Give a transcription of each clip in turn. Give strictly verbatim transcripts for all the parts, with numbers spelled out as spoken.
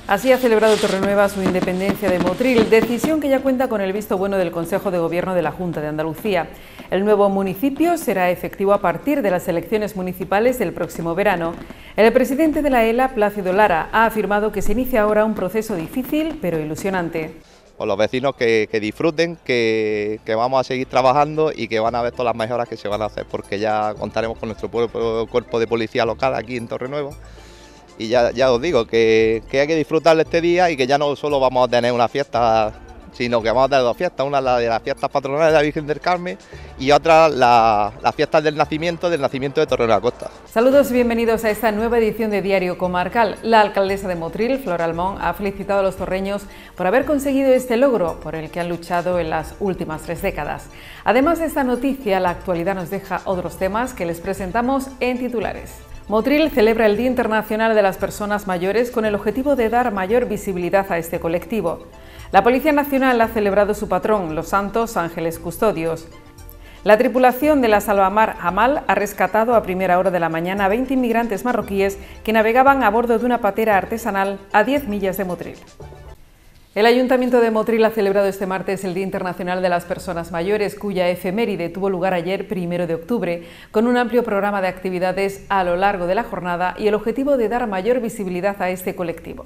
Así ha celebrado Torrenueva su independencia de Motril, decisión que ya cuenta con el visto bueno del Consejo de Gobierno de la Junta de Andalucía. El nuevo municipio será efectivo a partir de las elecciones municipales del próximo verano. El presidente de la E L A, Plácido Lara, ha afirmado que se inicia ahora un proceso difícil pero ilusionante. Pues los vecinos que, que disfruten, que, que vamos a seguir trabajando y que van a ver todas las mejoras que se van a hacer, porque ya contaremos con nuestro cuerpo, cuerpo de policía local aquí en Torrenueva. Y ya, ya os digo que, que hay que disfrutar de este día y que ya no solo vamos a tener una fiesta, sino que vamos a tener dos fiestas, una la de las fiestas patronales de la Virgen del Carmen y otra la, las fiestas del nacimiento, del nacimiento de Torrenueva Costa. Saludos y bienvenidos a esta nueva edición de Diario Comarcal. La alcaldesa de Motril, Flor Almón, ha felicitado a los torreños por haber conseguido este logro por el que han luchado en las últimas tres décadas. Además de esta noticia, la actualidad nos deja otros temas que les presentamos en titulares. Motril celebra el Día Internacional de las Personas Mayores con el objetivo de dar mayor visibilidad a este colectivo. La Policía Nacional ha celebrado su patrón, los Santos Ángeles Custodios. La tripulación de la Salvamar Amal ha rescatado a primera hora de la mañana a veinte inmigrantes marroquíes que navegaban a bordo de una patera artesanal a diez millas de Motril. El Ayuntamiento de Motril ha celebrado este martes el Día Internacional de las Personas Mayores, cuya efeméride tuvo lugar ayer, primero de octubre, con un amplio programa de actividades a lo largo de la jornada y el objetivo de dar mayor visibilidad a este colectivo.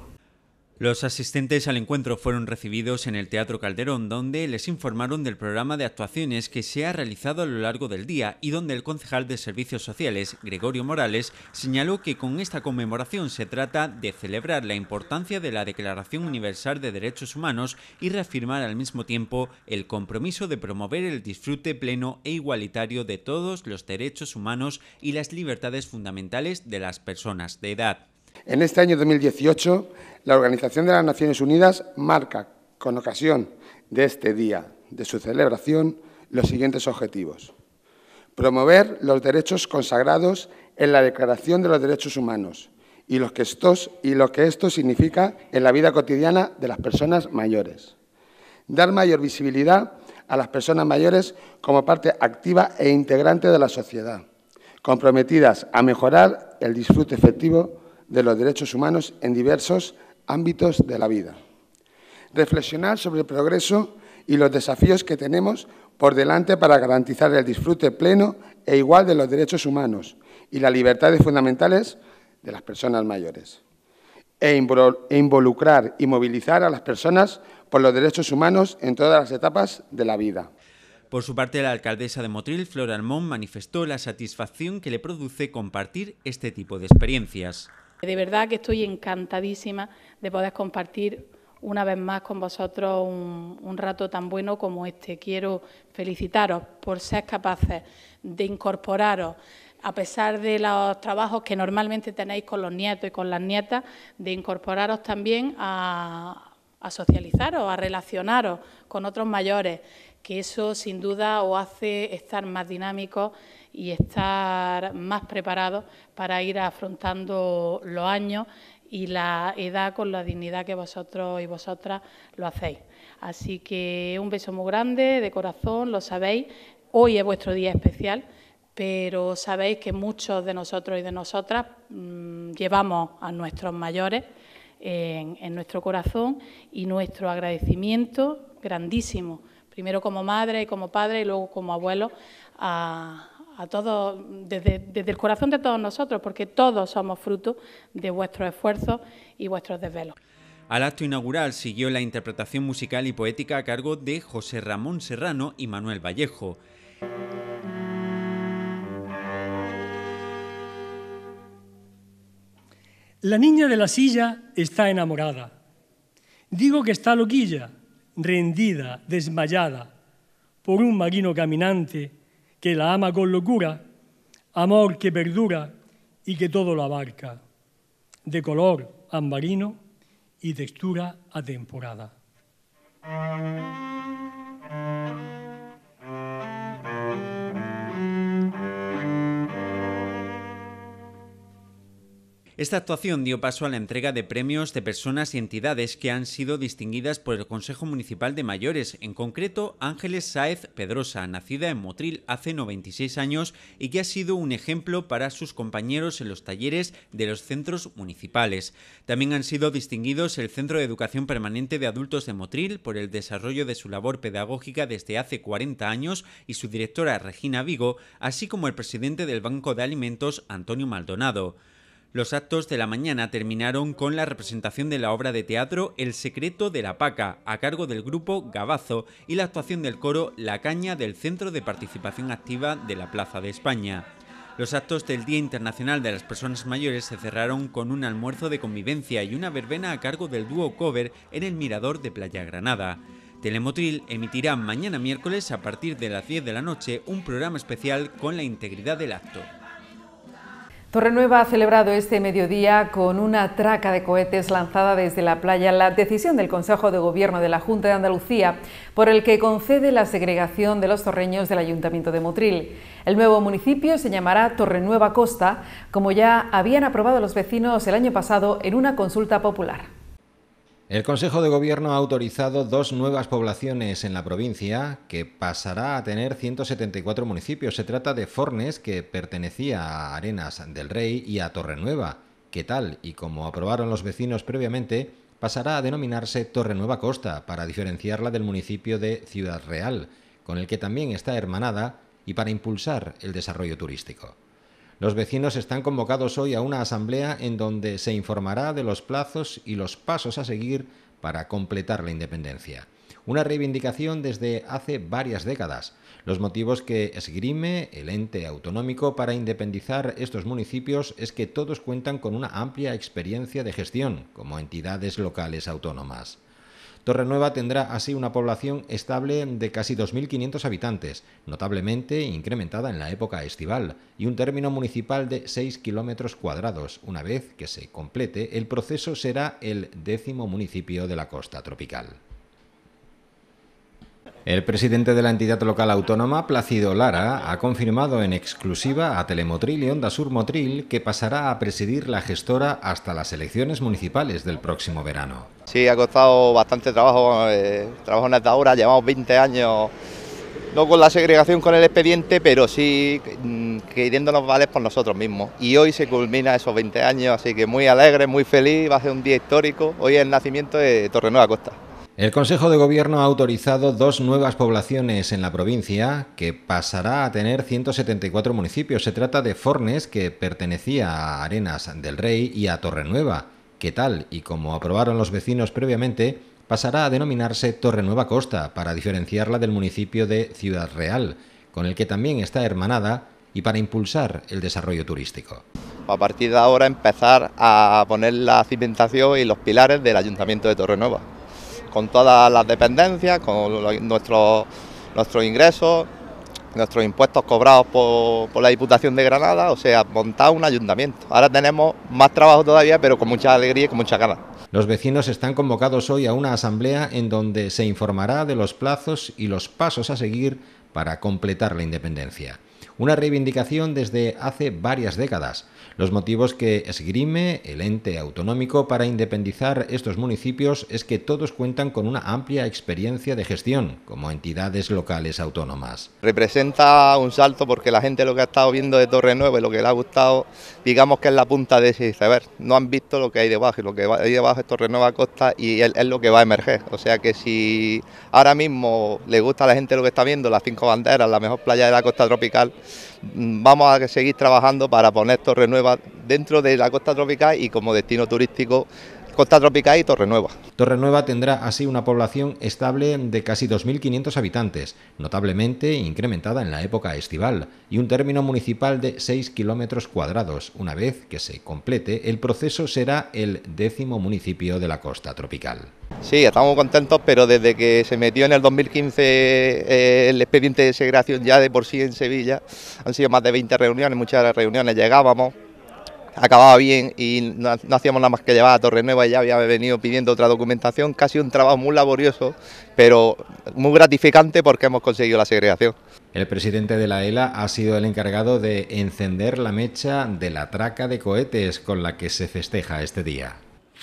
Los asistentes al encuentro fueron recibidos en el Teatro Calderón, donde les informaron del programa de actuaciones que se ha realizado a lo largo del día y donde el concejal de Servicios Sociales, Gregorio Morales, señaló que con esta conmemoración se trata de celebrar la importancia de la Declaración Universal de Derechos Humanos y reafirmar al mismo tiempo el compromiso de promover el disfrute pleno e igualitario de todos los derechos humanos y las libertades fundamentales de las personas de edad. En este año dos mil dieciocho, la Organización de las Naciones Unidas marca, con ocasión de este día de su celebración, los siguientes objetivos. Promover los derechos consagrados en la Declaración de los Derechos Humanos y, los que estos, y lo que esto significa en la vida cotidiana de las personas mayores. Dar mayor visibilidad a las personas mayores como parte activa e integrante de la sociedad, comprometidas a mejorar el disfrute efectivo de los derechos humanos en diversos ámbitos de la vida. Reflexionar sobre el progreso y los desafíos que tenemos por delante para garantizar el disfrute pleno e igual de los derechos humanos y las libertades fundamentales de las personas mayores. E involucrar y movilizar a las personas por los derechos humanos en todas las etapas de la vida. Por su parte, la alcaldesa de Motril, Flor Almón, manifestó la satisfacción que le produce compartir este tipo de experiencias. De verdad que estoy encantadísima de poder compartir una vez más con vosotros un, un rato tan bueno como este. Quiero felicitaros por ser capaces de incorporaros, a pesar de los trabajos que normalmente tenéis con los nietos y con las nietas, de incorporaros también a, a socializaros, a relacionaros con otros mayores, que eso sin duda os hace estar más dinámicos y estar más preparados para ir afrontando los años y la edad con la dignidad que vosotros y vosotras lo hacéis. Así que un beso muy grande, de corazón, lo sabéis. Hoy es vuestro día especial, pero sabéis que muchos de nosotros y de nosotras mmm, llevamos a nuestros mayores en, en nuestro corazón y nuestro agradecimiento grandísimo, primero como madre y como padre y luego como abuelo, a a todos, desde, desde el corazón de todos nosotros, porque todos somos fruto de vuestros esfuerzos y vuestros desvelos. Al acto inaugural siguió la interpretación musical y poética a cargo de José Ramón Serrano y Manuel Vallejo. La niña de la silla está enamorada. Digo que está loquilla, rendida, desmayada, por un marino caminante que la ama con locura, amor que perdura y que todo lo abarca, de color ambarino y textura atemporada. Esta actuación dio paso a la entrega de premios de personas y entidades que han sido distinguidas por el Consejo Municipal de Mayores, en concreto Ángeles Sáez Pedrosa, nacida en Motril hace noventa y seis años y que ha sido un ejemplo para sus compañeros en los talleres de los centros municipales. También han sido distinguidos el Centro de Educación Permanente de Adultos de Motril por el desarrollo de su labor pedagógica desde hace cuarenta años y su directora Regina Vigo, así como el presidente del Banco de Alimentos Antonio Maldonado. Los actos de la mañana terminaron con la representación de la obra de teatro El secreto de la paca, a cargo del grupo Gabazo, y la actuación del coro La Caña del Centro de Participación Activa de la Plaza de España. Los actos del Día Internacional de las Personas Mayores se cerraron con un almuerzo de convivencia y una verbena a cargo del dúo Cover en el Mirador de Playa Granada. Telemotril emitirá mañana miércoles a partir de las diez de la noche un programa especial con la integridad del acto. Torrenueva ha celebrado este mediodía con una traca de cohetes lanzada desde la playa la decisión del Consejo de Gobierno de la Junta de Andalucía por el que concede la segregación de los torreños del Ayuntamiento de Motril. El nuevo municipio se llamará Torrenueva Costa, como ya habían aprobado los vecinos el año pasado en una consulta popular. El Consejo de Gobierno ha autorizado dos nuevas poblaciones en la provincia que pasará a tener ciento setenta y cuatro municipios. Se trata de Fornes, que pertenecía a Arenas del Rey, y a Torrenueva, que tal y como aprobaron los vecinos previamente, pasará a denominarse Torrenueva Costa para diferenciarla del municipio de Ciudad Real, con el que también está hermanada, y para impulsar el desarrollo turístico. Los vecinos están convocados hoy a una asamblea en donde se informará de los plazos y los pasos a seguir para completar la independencia. Una reivindicación desde hace varias décadas. Los motivos que esgrime el ente autonómico para independizar estos municipios es que todos cuentan con una amplia experiencia de gestión como entidades locales autónomas. Torrenueva tendrá así una población estable de casi dos mil quinientos habitantes, notablemente incrementada en la época estival, y un término municipal de seis kilómetros cuadrados. Una vez que se complete, el proceso será el décimo municipio de la costa tropical. El presidente de la entidad local autónoma, Plácido Lara, ha confirmado en exclusiva a Telemotril y Onda Sur Motril que pasará a presidir la gestora hasta las elecciones municipales del próximo verano. Sí, ha costado bastante trabajo, eh, trabajo en esta hora, llevamos veinte años, no con la segregación con el expediente, pero sí mm, queriéndonos valer por nosotros mismos. Y hoy se culmina esos veinte años, así que muy alegre, muy feliz, va a ser un día histórico. Hoy es el nacimiento de Torrenueva Costa. El Consejo de Gobierno ha autorizado dos nuevas poblaciones en la provincia que pasará a tener ciento setenta y cuatro municipios. Se trata de Fornes, que pertenecía a Arenas del Rey, y a Torrenueva, que tal y como aprobaron los vecinos previamente, pasará a denominarse Torrenueva Costa para diferenciarla del municipio de Ciudad Real, con el que también está hermanada, y para impulsar el desarrollo turístico. A partir de ahora empezar a poner la cimentación y los pilares del Ayuntamiento de Torrenueva, con todas las dependencias, con nuestros nuestros ingresos, nuestros impuestos cobrados por, por la Diputación de Granada, o sea, montar un ayuntamiento. Ahora tenemos más trabajo todavía, pero con mucha alegría y con mucha ganas. Los vecinos están convocados hoy a una asamblea en donde se informará de los plazos y los pasos a seguir para completar la independencia. Una reivindicación desde hace varias décadas. Los motivos que esgrime el ente autonómico para independizar estos municipios es que todos cuentan con una amplia experiencia de gestión como entidades locales autónomas. Representa un salto porque la gente lo que ha estado viendo de Torrenueva y lo que le ha gustado, digamos que es la punta de ese iceberg. No han visto lo que hay debajo, y lo que hay debajo es Torrenueva Costa y es, es lo que va a emerger. O sea que si ahora mismo le gusta a la gente lo que está viendo, las cinco banderas, la mejor playa de la costa tropical, vamos a seguir trabajando para poner Torrenueva dentro de la costa tropical y como destino turístico Costa Tropical y Torrenueva. Torrenueva tendrá así una población estable de casi dos mil quinientos habitantes, notablemente incrementada en la época estival, y un término municipal de seis kilómetros cuadrados. Una vez que se complete, el proceso será el décimo municipio de la costa tropical. Sí, estamos contentos, pero desde que se metió en el dos mil quince eh, el expediente de segregación ya de por sí en Sevilla, han sido más de veinte reuniones, muchas reuniones, llegábamos, acababa bien y no, no hacíamos nada más que llevar a Torrenueva y ya había venido pidiendo otra documentación, casi un trabajo muy laborioso, pero muy gratificante porque hemos conseguido la segregación. El presidente de la E L A ha sido el encargado de encender la mecha de la traca de cohetes con la que se festeja este día.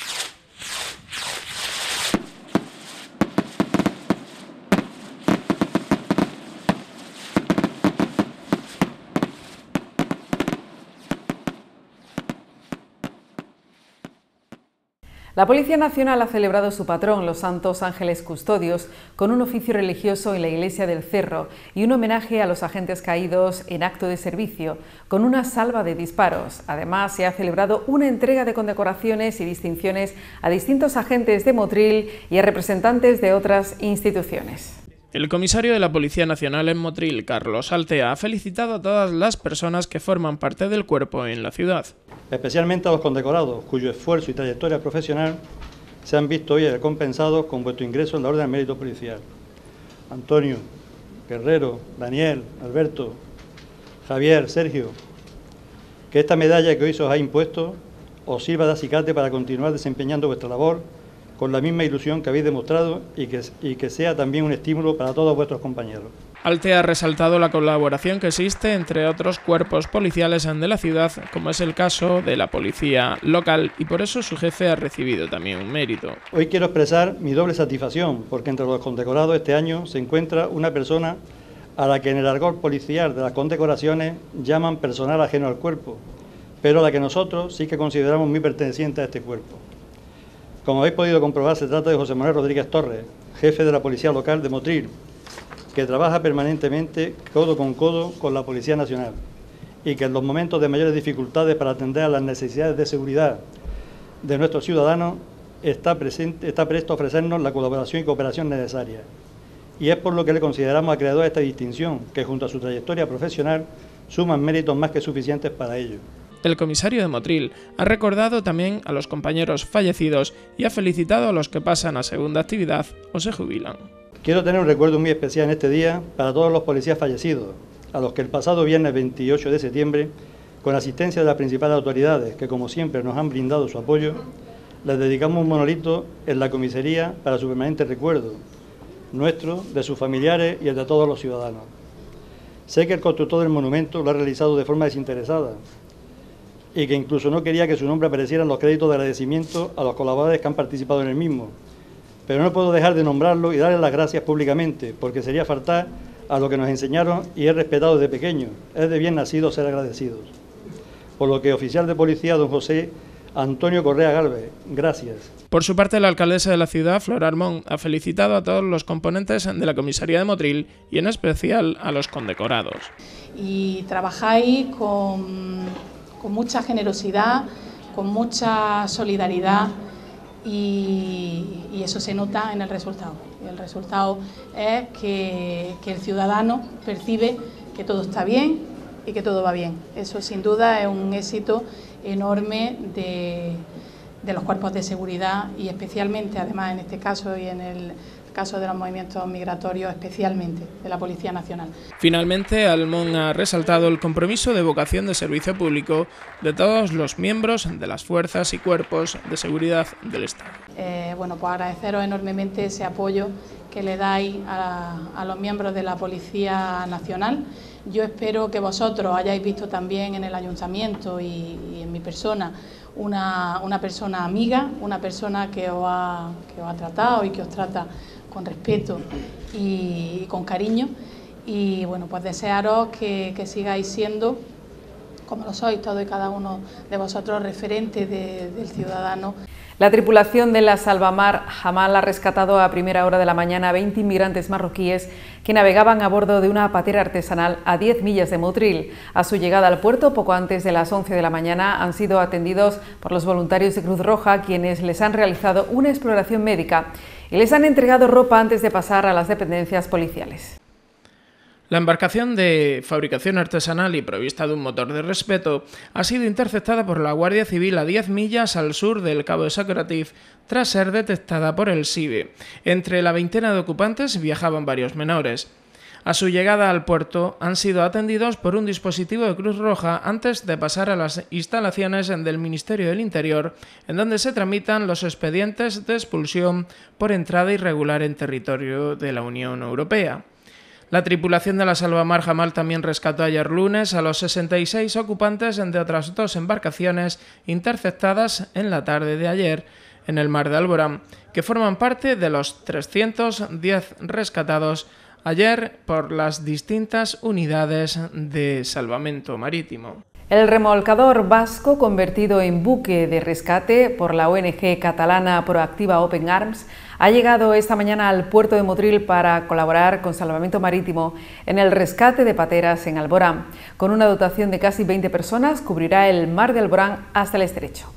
La Policía Nacional ha celebrado su patrón, los Santos Ángeles Custodios, con un oficio religioso en la Iglesia del Cerro y un homenaje a los agentes caídos en acto de servicio, con una salva de disparos. Además, se ha celebrado una entrega de condecoraciones y distinciones a distintos agentes de Motril y a representantes de otras instituciones. El comisario de la Policía Nacional en Motril, Carlos Altea, ha felicitado a todas las personas que forman parte del cuerpo en la ciudad. Especialmente a los condecorados, cuyo esfuerzo y trayectoria profesional se han visto hoy recompensados con vuestro ingreso en la Orden del Mérito Policial. Antonio, Guerrero, Daniel, Alberto, Javier, Sergio, que esta medalla que hoy se os ha impuesto os sirva de acicate para continuar desempeñando vuestra labor con la misma ilusión que habéis demostrado y que, y que sea también un estímulo para todos vuestros compañeros. Altea ha resaltado la colaboración que existe entre otros cuerpos policiales de la ciudad, como es el caso de la policía local, y por eso su jefe ha recibido también un mérito. Hoy quiero expresar mi doble satisfacción, porque entre los condecorados este año se encuentra una persona a la que en el argot policial de las condecoraciones llaman personal ajeno al cuerpo, pero a la que nosotros sí que consideramos muy perteneciente a este cuerpo. Como habéis podido comprobar, se trata de José Manuel Rodríguez Torres, jefe de la Policía Local de Motril, que trabaja permanentemente codo con codo con la Policía Nacional y que en los momentos de mayores dificultades para atender a las necesidades de seguridad de nuestros ciudadanos está, presente, está presto a ofrecernos la colaboración y cooperación necesaria. Y es por lo que le consideramos acreedor a esta distinción, que junto a su trayectoria profesional suman méritos más que suficientes para ello. El comisario de Motril ha recordado también a los compañeros fallecidos y ha felicitado a los que pasan a segunda actividad o se jubilan. Quiero tener un recuerdo muy especial en este día para todos los policías fallecidos, a los que el pasado viernes veintiocho de septiembre, con asistencia de las principales autoridades, que como siempre nos han brindado su apoyo, les dedicamos un monolito en la comisaría para su permanente recuerdo, nuestro, de sus familiares y el de todos los ciudadanos. Sé que el constructor del monumento lo ha realizado de forma desinteresada y que incluso no quería que su nombre apareciera en los créditos de agradecimiento a los colaboradores que han participado en el mismo. Pero no puedo dejar de nombrarlo y darle las gracias públicamente, porque sería faltar a lo que nos enseñaron y he respetado desde pequeño. Es de bien nacido ser agradecidos. Por lo que, oficial de policía, don José Antonio Correa Galvez, gracias. Por su parte, la alcaldesa de la ciudad, Flor Armón, ha felicitado a todos los componentes de la comisaría de Motril y en especial a los condecorados. Y trabajáis con, con mucha generosidad, con mucha solidaridad, Y, y eso se nota en el resultado. Y el resultado es que, que el ciudadano percibe que todo está bien y que todo va bien. Eso sin duda es un éxito enorme de, de los cuerpos de seguridad y especialmente, además en este caso y en el caso de los movimientos migratorios, especialmente de la Policía Nacional. Finalmente, Almón ha resaltado el compromiso de vocación de servicio público de todos los miembros de las fuerzas y cuerpos de seguridad del Estado. Eh, bueno, pues agradeceros enormemente ese apoyo que le dais a, a los miembros de la Policía Nacional. Yo espero que vosotros hayáis visto también en el Ayuntamiento y, y en mi persona una, una persona amiga, una persona que os, ha, que os ha tratado y que os trata con respeto y con cariño, y bueno, pues desearos que, que sigáis siendo, como lo sois todos y cada uno de vosotros, referentes de, del ciudadano. La tripulación de la Salvamar Jamal ha rescatado a primera hora de la mañana a veinte inmigrantes marroquíes que navegaban a bordo de una patera artesanal a diez millas de Motril. A su llegada al puerto, poco antes de las once de la mañana, han sido atendidos por los voluntarios de Cruz Roja, quienes les han realizado una exploración médica y les han entregado ropa antes de pasar a las dependencias policiales. La embarcación de fabricación artesanal y provista de un motor de respeto ha sido interceptada por la Guardia Civil a diez millas al sur del Cabo de Sacratif tras ser detectada por el S I B E. Entre la veintena de ocupantes viajaban varios menores. A su llegada al puerto han sido atendidos por un dispositivo de Cruz Roja antes de pasar a las instalaciones del Ministerio del Interior, en donde se tramitan los expedientes de expulsión por entrada irregular en territorio de la Unión Europea. La tripulación de la Salvamar Jamal también rescató ayer lunes a los sesenta y seis ocupantes de otras dos embarcaciones interceptadas en la tarde de ayer en el mar de Alborán, que forman parte de los trescientos diez rescatados ayer por las distintas unidades de salvamento marítimo. El remolcador vasco, convertido en buque de rescate por la O N G catalana proactiva Open Arms, ha llegado esta mañana al puerto de Motril para colaborar con Salvamento Marítimo en el rescate de pateras en Alborán. Con una dotación de casi veinte personas, cubrirá el mar de Alborán hasta el estrecho.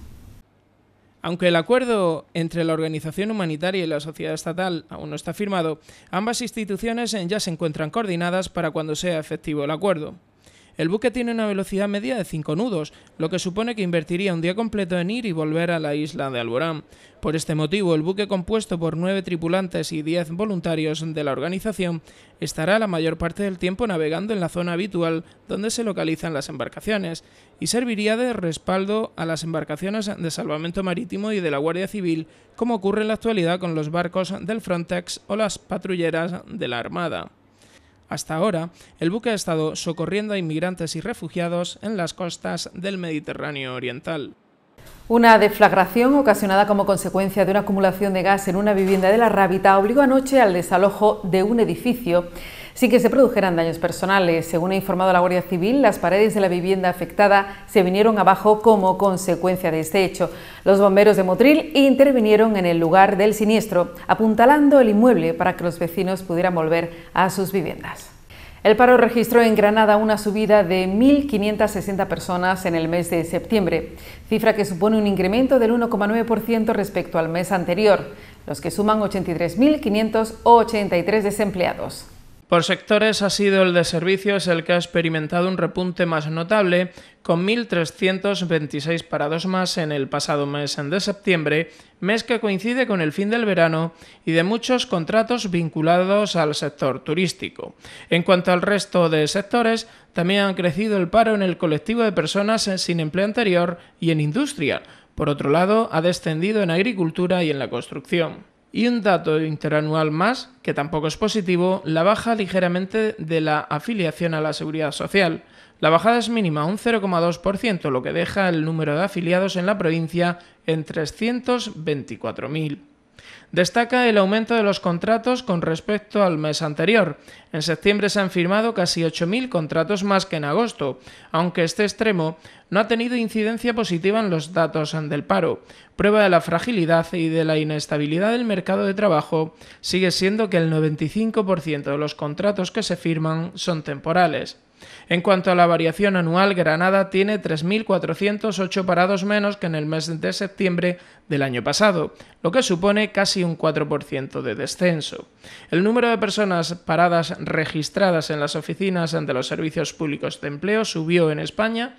Aunque el acuerdo entre la organización humanitaria y la sociedad estatal aún no está firmado, ambas instituciones ya se encuentran coordinadas para cuando sea efectivo el acuerdo. El buque tiene una velocidad media de cinco nudos, lo que supone que invertiría un día completo en ir y volver a la isla de Alborán. Por este motivo, el buque, compuesto por nueve tripulantes y diez voluntarios de la organización, estará la mayor parte del tiempo navegando en la zona habitual donde se localizan las embarcaciones y serviría de respaldo a las embarcaciones de salvamento marítimo y de la Guardia Civil, como ocurre en la actualidad con los barcos del Frontex o las patrulleras de la Armada. Hasta ahora, el buque ha estado socorriendo a inmigrantes y refugiados en las costas del Mediterráneo oriental. Una deflagración ocasionada como consecuencia de una acumulación de gas en una vivienda de La Rábita obligó anoche al desalojo de un edificio sin que se produjeran daños personales. Según ha informado la Guardia Civil, las paredes de la vivienda afectada se vinieron abajo como consecuencia de este hecho. Los bomberos de Motril intervinieron en el lugar del siniestro, apuntalando el inmueble para que los vecinos pudieran volver a sus viviendas. El paro registró en Granada una subida de mil quinientas sesenta personas en el mes de septiembre, cifra que supone un incremento del uno coma nueve por ciento respecto al mes anterior, los que suman ochenta y tres mil quinientos ochenta y tres desempleados. Por sectores ha sido el de servicios el que ha experimentado un repunte más notable, con mil trescientos veintiséis parados más en el pasado mes de septiembre, mes que coincide con el fin del verano y de muchos contratos vinculados al sector turístico. En cuanto al resto de sectores, también ha crecido el paro en el colectivo de personas sin empleo anterior y en industria. Por otro lado, ha descendido en agricultura y en la construcción. Y un dato interanual más, que tampoco es positivo, la baja ligeramente de la afiliación a la Seguridad Social. La bajada es mínima, un cero coma dos por ciento, lo que deja el número de afiliados en la provincia en trescientos veinticuatro mil. Destaca el aumento de los contratos con respecto al mes anterior. En septiembre se han firmado casi ocho mil contratos más que en agosto, aunque este extremo no ha tenido incidencia positiva en los datos del paro. Prueba de la fragilidad y de la inestabilidad del mercado de trabajo sigue siendo que el noventa y cinco por ciento de los contratos que se firman son temporales. En cuanto a la variación anual, Granada tiene tres mil cuatrocientos ocho parados menos que en el mes de septiembre del año pasado, lo que supone casi un cuatro por ciento de descenso. El número de personas paradas registradas en las oficinas de los servicios públicos de empleo subió en España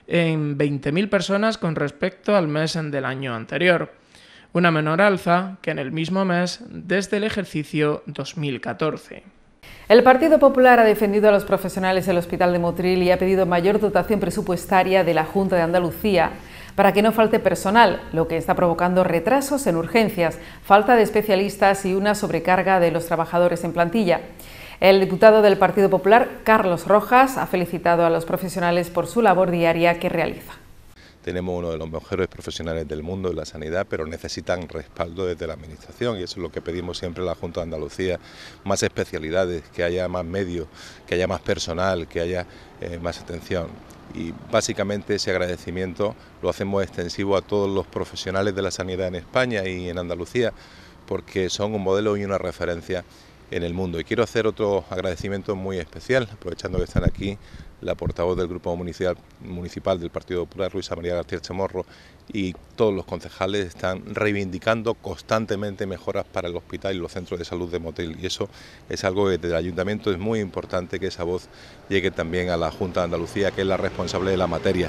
en veinte mil personas con respecto al mes del año anterior, una menor alza que en el mismo mes desde el ejercicio dos mil catorce. El Partido Popular ha defendido a los profesionales del Hospital de Motril y ha pedido mayor dotación presupuestaria de la Junta de Andalucía para que no falte personal, lo que está provocando retrasos en urgencias, falta de especialistas y una sobrecarga de los trabajadores en plantilla. El diputado del Partido Popular, Carlos Rojas, ha felicitado a los profesionales por su labor diaria que realiza. Tenemos uno de los mejores profesionales del mundo en la sanidad, pero necesitan respaldo desde la Administración y eso es lo que pedimos siempre a la Junta de Andalucía, más especialidades, que haya más medios, que haya más personal, que haya eh, más atención. Y básicamente ese agradecimiento lo hacemos extensivo a todos los profesionales de la sanidad en España y en Andalucía, porque son un modelo y una referencia en el mundo. Y quiero hacer otro agradecimiento muy especial, aprovechando que están aquí la portavoz del Grupo Municipal, municipal del Partido Popular, Luisa María García Chamorro, y todos los concejales están reivindicando constantemente mejoras para el hospital y los centros de salud de Motril. Y eso es algo que desde el Ayuntamiento es muy importante que esa voz llegue también a la Junta de Andalucía, que es la responsable de la materia.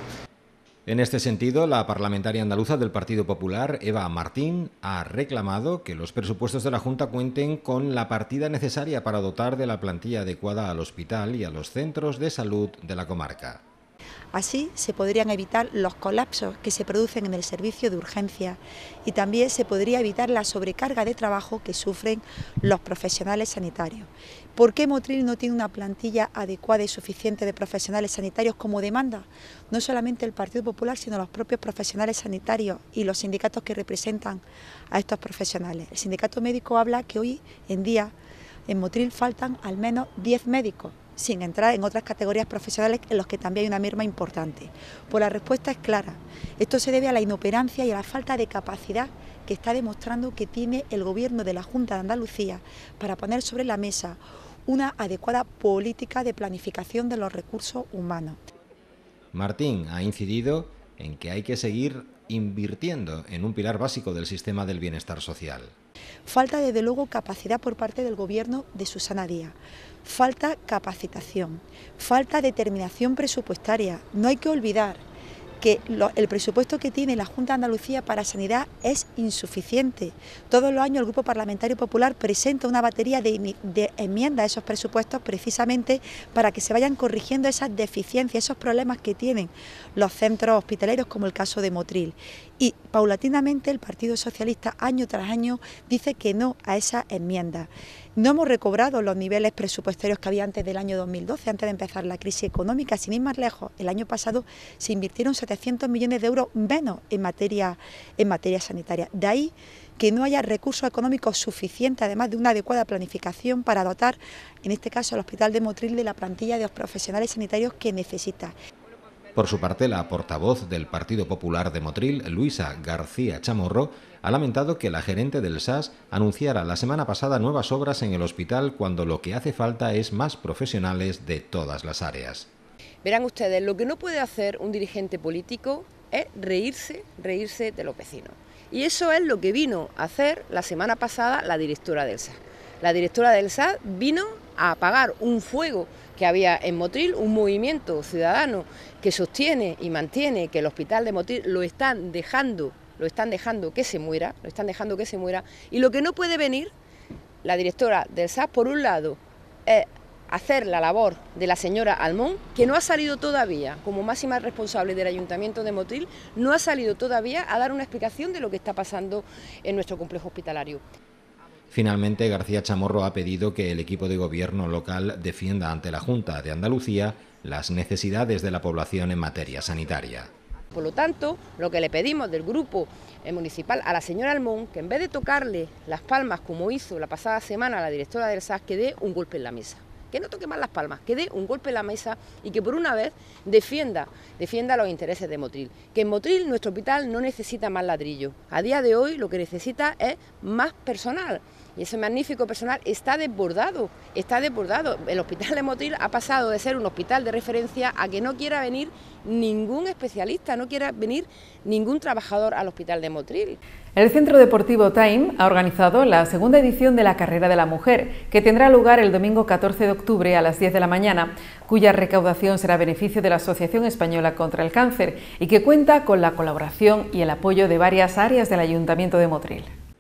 En este sentido, la parlamentaria andaluza del Partido Popular, Eva Martín, ha reclamado que los presupuestos de la Junta cuenten con la partida necesaria para dotar de la plantilla adecuada al hospital y a los centros de salud de la comarca. Así se podrían evitar los colapsos que se producen en el servicio de urgencia y también se podría evitar la sobrecarga de trabajo que sufren los profesionales sanitarios. ¿Por qué Motril no tiene una plantilla adecuada y suficiente de profesionales sanitarios como demanda? No solamente el Partido Popular, sino los propios profesionales sanitarios y los sindicatos que representan a estos profesionales. El sindicato médico habla que hoy en día en Motril faltan al menos diez médicos, sin entrar en otras categorías profesionales en los que también hay una merma importante. Pues la respuesta es clara. Esto se debe a la inoperancia y a la falta de capacidad que está demostrando que tiene el Gobierno de la Junta de Andalucía para poner sobre la mesa una adecuada política de planificación de los recursos humanos. Martín ha incidido en que hay que seguir invirtiendo en un pilar básico del sistema del bienestar social. Falta desde luego capacidad por parte del Gobierno de Susana Díaz, falta capacitación, falta determinación presupuestaria. No hay que olvidar que lo, el presupuesto que tiene la Junta de Andalucía para Sanidad es insuficiente. Todos los años el Grupo Parlamentario Popular presenta una batería de, de enmiendas a esos presupuestos precisamente para que se vayan corrigiendo esas deficiencias, esos problemas que tienen los centros hospitalarios, como el caso de Motril. Y paulatinamente el Partido Socialista año tras año dice que no a esas enmiendas. No hemos recobrado los niveles presupuestarios que había antes del año dos mil doce, antes de empezar la crisis económica. Sin ir más lejos, el año pasado se invirtieron setecientos millones de euros menos en materia, en materia sanitaria. De ahí que no haya recursos económicos suficientes, además de una adecuada planificación para dotar, en este caso al Hospital de Motril, de la plantilla de los profesionales sanitarios que necesita. Por su parte, la portavoz del Partido Popular de Motril, Luisa García Chamorro, ha lamentado que la gerente del S A S anunciara la semana pasada nuevas obras en el hospital cuando lo que hace falta es más profesionales de todas las áreas. Verán ustedes, lo que no puede hacer un dirigente político es reírse, reírse de los vecinos. Y eso es lo que vino a hacer la semana pasada la directora del S A S. La directora del S A S vino a apagar un fuego que había en Motril, un movimiento ciudadano que sostiene y mantiene que el hospital de Motril lo están dejando, lo están dejando que se muera, lo están dejando que se muera, y lo que no puede venir la directora del S A S, por un lado, es hacer la labor de la señora Almón, que no ha salido todavía, como máxima responsable del Ayuntamiento de Motril, no ha salido todavía a dar una explicación de lo que está pasando en nuestro complejo hospitalario. Finalmente, García Chamorro ha pedido que el equipo de gobierno local defienda ante la Junta de Andalucía las necesidades de la población en materia sanitaria. Por lo tanto, lo que le pedimos del grupo municipal a la señora Almón, que en vez de tocarle las palmas como hizo la pasada semana la directora del S A S, que dé un golpe en la mesa. Que no toque más las palmas, que dé un golpe en la mesa y que por una vez defienda, defienda los intereses de Motril. Que en Motril nuestro hospital no necesita más ladrillo. A día de hoy lo que necesita es más personal. Y ese magnífico personal está desbordado, está desbordado. El hospital de Motril ha pasado de ser un hospital de referencia a que no quiera venir ningún especialista, no quiera venir ningún trabajador al hospital de Motril. El Centro Deportivo Time ha organizado la segunda edición de la Carrera de la Mujer, que tendrá lugar el domingo catorce de octubre a las diez de la mañana, cuya recaudación será a beneficio de la Asociación Española contra el Cáncer y que cuenta con la colaboración y el apoyo de varias áreas del Ayuntamiento de Motril.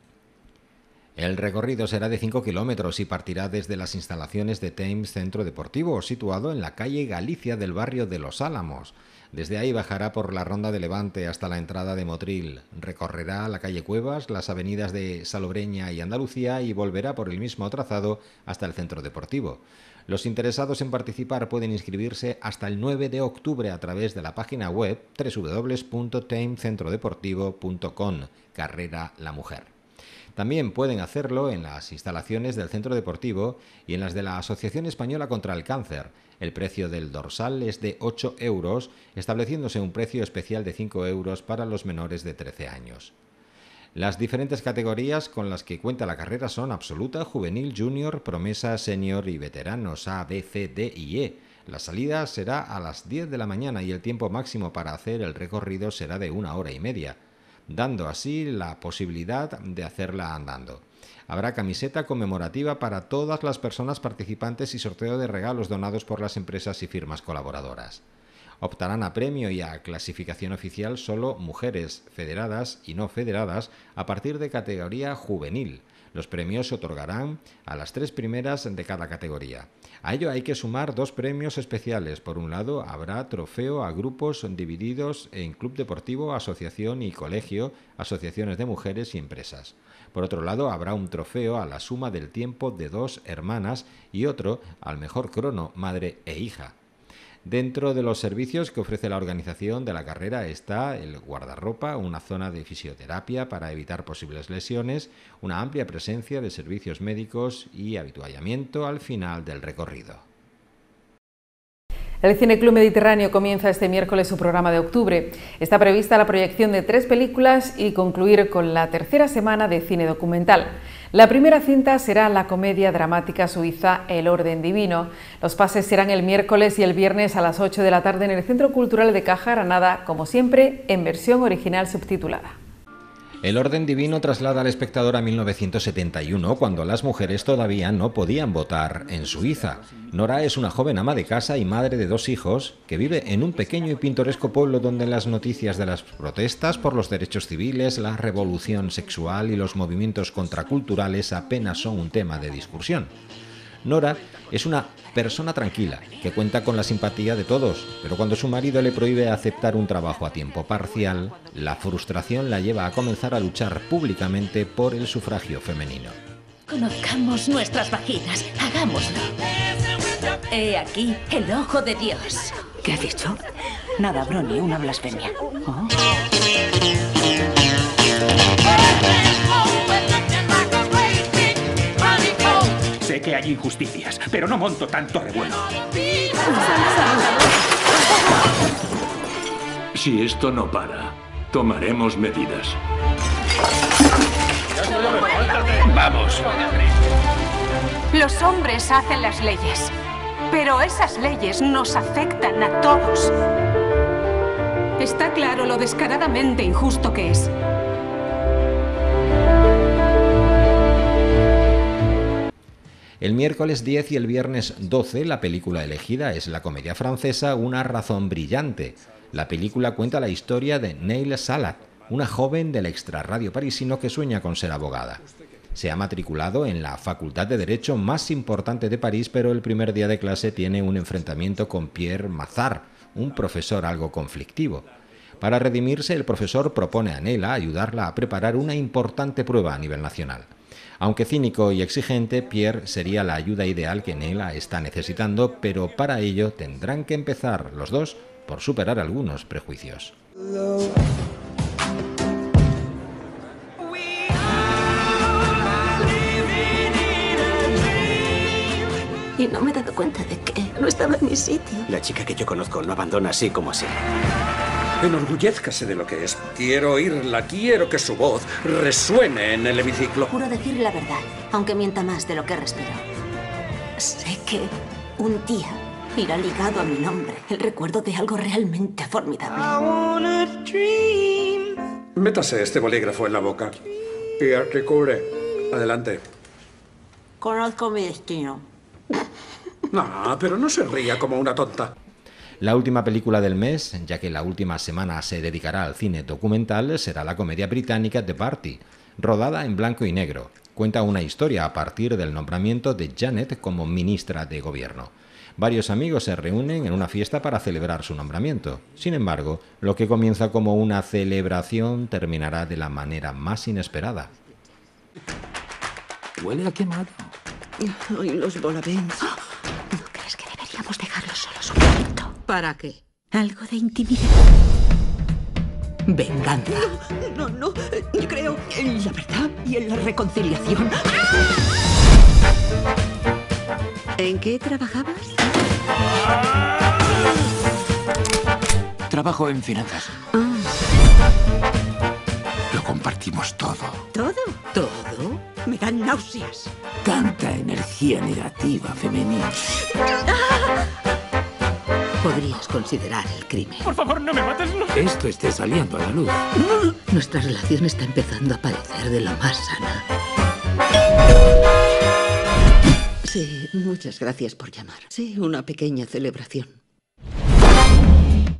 El recorrido será de cinco kilómetros y partirá desde las instalaciones de Thames Centro Deportivo, situado en la calle Galicia del barrio de Los Álamos. Desde ahí bajará por la Ronda de Levante hasta la entrada de Motril. Recorrerá la calle Cuevas, las avenidas de Salobreña y Andalucía y volverá por el mismo trazado hasta el Centro Deportivo. Los interesados en participar pueden inscribirse hasta el nueve de octubre a través de la página web doble u doble u doble u punto time centro deportivo punto com, Carrera la Mujer. También pueden hacerlo en las instalaciones del Centro Deportivo y en las de la Asociación Española contra el Cáncer. El precio del dorsal es de ocho euros, estableciéndose un precio especial de cinco euros para los menores de trece años. Las diferentes categorías con las que cuenta la carrera son absoluta, juvenil, junior, promesa, senior y veteranos A, B, C, D y E. La salida será a las diez de la mañana y el tiempo máximo para hacer el recorrido será de una hora y media, dando así la posibilidad de hacerla andando. Habrá camiseta conmemorativa para todas las personas participantes y sorteo de regalos donados por las empresas y firmas colaboradoras. Optarán a premio y a clasificación oficial solo mujeres federadas y no federadas a partir de categoría juvenil. Los premios se otorgarán a las tres primeras de cada categoría. A ello hay que sumar dos premios especiales. Por un lado, habrá trofeo a grupos divididos en club deportivo, asociación y colegio, asociaciones de mujeres y empresas. Por otro lado, habrá un trofeo a la suma del tiempo de dos hermanas y otro al mejor crono, madre e hija. Dentro de los servicios que ofrece la organización de la carrera está el guardarropa, una zona de fisioterapia para evitar posibles lesiones, una amplia presencia de servicios médicos y habituallamiento al final del recorrido. El Cineclub Mediterráneo comienza este miércoles su programa de octubre. Está prevista la proyección de tres películas y concluir con la tercera semana de cine documental. La primera cinta será la comedia dramática suiza El Orden Divino. Los pases serán el miércoles y el viernes a las ocho de la tarde en el Centro Cultural de Caja Granada, como siempre, en versión original subtitulada. El Orden Divino traslada al espectador a mil novecientos setenta y uno, cuando las mujeres todavía no podían votar en Suiza. Nora es una joven ama de casa y madre de dos hijos que vive en un pequeño y pintoresco pueblo donde las noticias de las protestas por los derechos civiles, la revolución sexual y los movimientos contraculturales apenas son un tema de discusión. Nora es una persona tranquila, que cuenta con la simpatía de todos, pero cuando su marido le prohíbe aceptar un trabajo a tiempo parcial, la frustración la lleva a comenzar a luchar públicamente por el sufragio femenino. Conozcamos nuestras vaginas, hagámoslo. He aquí el ojo de Dios. ¿Qué ha dicho? Nada, Brony, una blasfemia. ¿Oh? Sé que hay injusticias, pero no monto tanto revuelo. Si esto no para, tomaremos medidas. ¡Vamos! Los hombres hacen las leyes, pero esas leyes nos afectan a todos. Está claro lo descaradamente injusto que es. El miércoles diez y el viernes doce, la película elegida es la comedia francesa Una razón brillante. La película cuenta la historia de Neil Salat, una joven del extrarradio parisino que sueña con ser abogada. Se ha matriculado en la Facultad de Derecho más importante de París, pero el primer día de clase tiene un enfrentamiento con Pierre Mazard, un profesor algo conflictivo. Para redimirse, el profesor propone a Neil ayudarla a preparar una importante prueba a nivel nacional. Aunque cínico y exigente, Pierre sería la ayuda ideal que Nela está necesitando, pero para ello tendrán que empezar los dos por superar algunos prejuicios. Y no me he dado cuenta de que no estaba en mi sitio. La chica que yo conozco no abandona así como así. Enorgullézcase de lo que es. Quiero oírla, quiero que su voz resuene en el hemiciclo. Juro decir la verdad, aunque mienta más de lo que respiro. Sé que un día irá ligado a mi nombre el recuerdo de algo realmente formidable. Métase este bolígrafo en la boca y articule. Adelante. Conozco mi destino. No, pero no se ría como una tonta. La última película del mes, ya que la última semana se dedicará al cine documental, será la comedia británica The Party, rodada en blanco y negro. Cuenta una historia a partir del nombramiento de Janet como ministra de gobierno. Varios amigos se reúnen en una fiesta para celebrar su nombramiento. Sin embargo, lo que comienza como una celebración terminará de la manera más inesperada. Huele a quemado. Ay, los volavents. ¿No crees que deberíamos dejarlos solos un momento? ¿Para qué? Algo de intimidad. Venganza. No, no, no. Yo creo en la verdad y en la reconciliación. ¿En qué trabajabas? Trabajo en finanzas. Ah. Lo compartimos todo. ¿Todo? ¿Todo? Me dan náuseas. Tanta energía negativa femenina. Podrías considerar el crimen. Por favor, no me mates. No. Esto esté saliendo a la luz. Nuestra relación está empezando a parecer de lo más sana. Sí, muchas gracias por llamar. Sí, una pequeña celebración.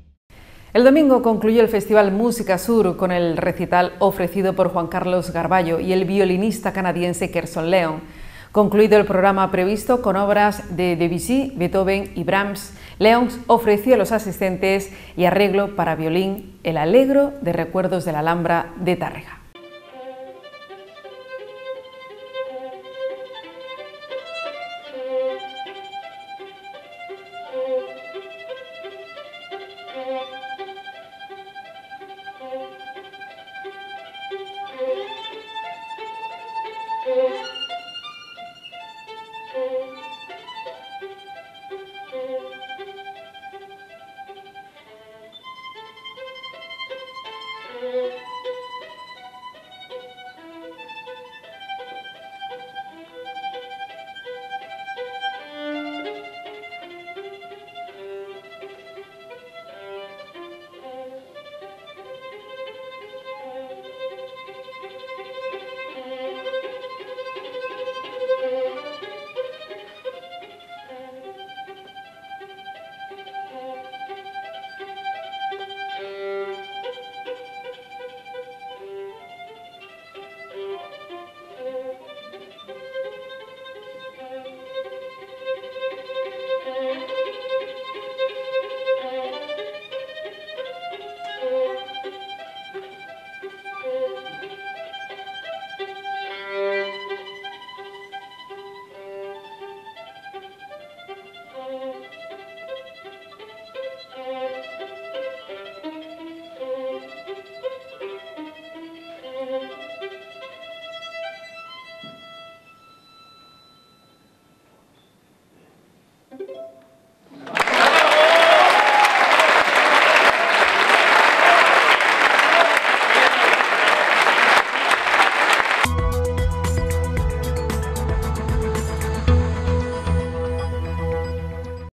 El domingo concluyó el Festival Música Sur con el recital ofrecido por Juan Carlos Garballo y el violinista canadiense Kerson Leon. Concluido el programa previsto con obras de Debussy, Beethoven y Brahms, Leon ofreció a los asistentes y arreglo para violín El Allegro de Recuerdos de la Alhambra de Tárrega.